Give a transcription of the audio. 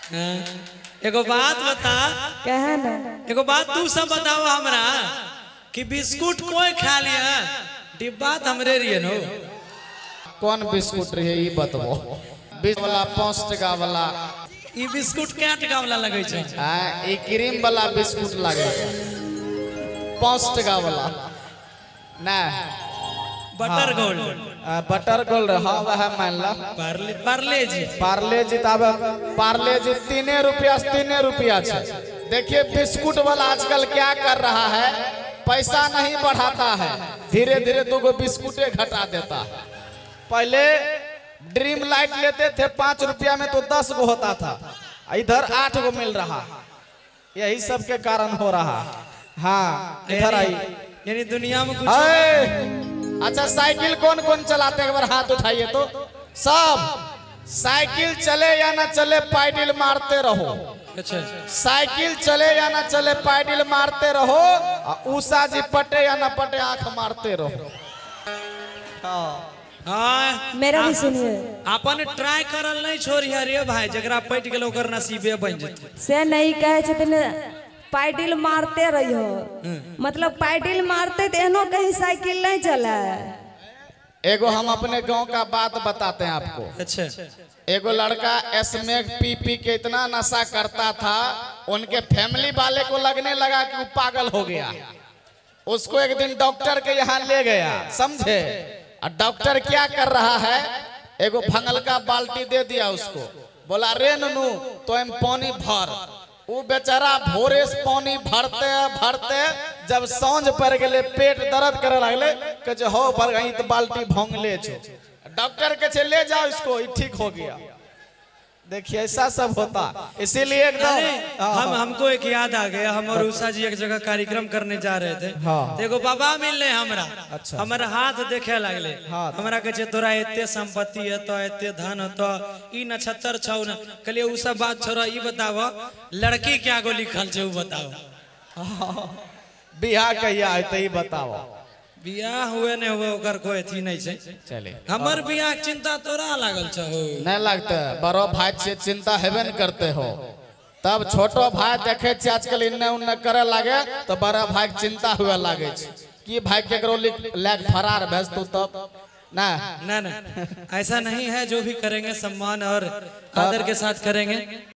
एगो बात बता। कहे ना एगो बात तू सब बताओ हमरा कि बिस्कुट कोई खा लिया डिब्बा तो हमरे रिए नो। कौन बिस्कुट रहे ये बतबो। 20 वाला 5 टका वाला ई बिस्कुट क्या टका वाला लगे छै? हां ई क्रीम वाला बिस्कुट लागे छै 5 टका वाला ना बटर गोल्ड। बटर गोल्ड हाँ वह मान ला। पार्ले जी तब पार्ले जी 3 रुपया छै। देखिए बिस्कुट वाला आजकल क्या कर रहा है, पैसा नहीं बढ़ाता है, धीरे धीरे 2 बिस्कुटे घटा देता है। पहले ड्रीम लाइट लेते थे 5 रुपया में तो 10 गो होता था, इधर 8 गो मिल रहा, यही सब के कारण हो रहा। हाँ इधर आई यानी दुनिया में कुछ। अच्छा साइकिल कौन कौन चलाते हैं, एक बार हाथ उठाइए तो। सब साइकिल चले या ना चले पैडल मारते रहो। अच्छा साइकिल चले या ना चले पैडल मारते रहो, उषा जी पटे या ना पटे आंख मारते रहो। हाँ मेरा भी सुनिए। अपन ट्राई करल नहीं छोड़िए रे भाई, जगरा पट गेल ओकर नसीबे बन जेते। से नहीं कहे छथिन पैडल मारते रहियो, मतलब पैडल मारते तो एनो कहीं साइकिल नहीं चला। एगो हम अपने गांव का बात बताते हैं आपको। अच्छा एगो लड़का एस्मेक पी के इतना नशा करता था, उनके फैमिली वाले को लगने लगा कि वो पागल हो गया। उसको एक दिन डॉक्टर के यहाँ ले गया, समझे। और डॉक्टर क्या कर रहा है, एगो भंगल का बाल्टी दे दिया उसको, बोला रे ननू तो हम पानी भर। वो बेचारा भोरे से पानी भरते भरते जब सांझ पड़ गए पेट दर्द करे लगले, कहे हो भर गई तो बाल्टी भंग ले छो। डॉक्टर के ले जाओ इसको, ठीक हो गया। देखिए ऐसा सब होता, इसीलिए एकदम हमको एक याद आ गया। हम और उषा जी एक जगह कार्यक्रम करने जा रहे थे। हाँ। एगो बाबा मिलने हमरा। अच्छा। हमारा हाथ देखे लगले। हाँ। हमरा कहे तोरा एते संपत्ति है तो एते धन है तो ई नक्षत्र छौ न। कहलिए उ सब बात छोड़ा, ई बताओ लड़की क्या गो लिखल छे उ बताओ। बियाह कहिया है तो ई बताओ। बियाह हुए ने हुए ओकर कोई अथी नहीं छे। चले हमर बियाह के चिंता तोरा लागल छौ? नहीं लगता, बड़ो भाई से चिंता हेबे न करते हो, तब छोटो भाई देखे छे आजकल इन्ने उन्ने करे लागे तो बड़ा भाई के चिंता हुए लागे छे कि भाई केकरो लेक फरार भेज तू तब ना। ना ऐसा नहीं है, जो भी करेंगे सम्मान और आदर के साथ करेंगे।